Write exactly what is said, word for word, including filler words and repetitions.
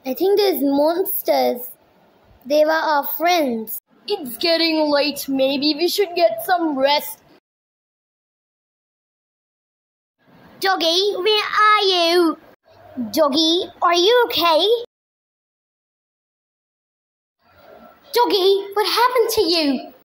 I think there's monsters. They were our friends. It's getting late. Maybe we should get some rest. Doggy, where are you? Doggy, are you okay? Doggy, what happened to you?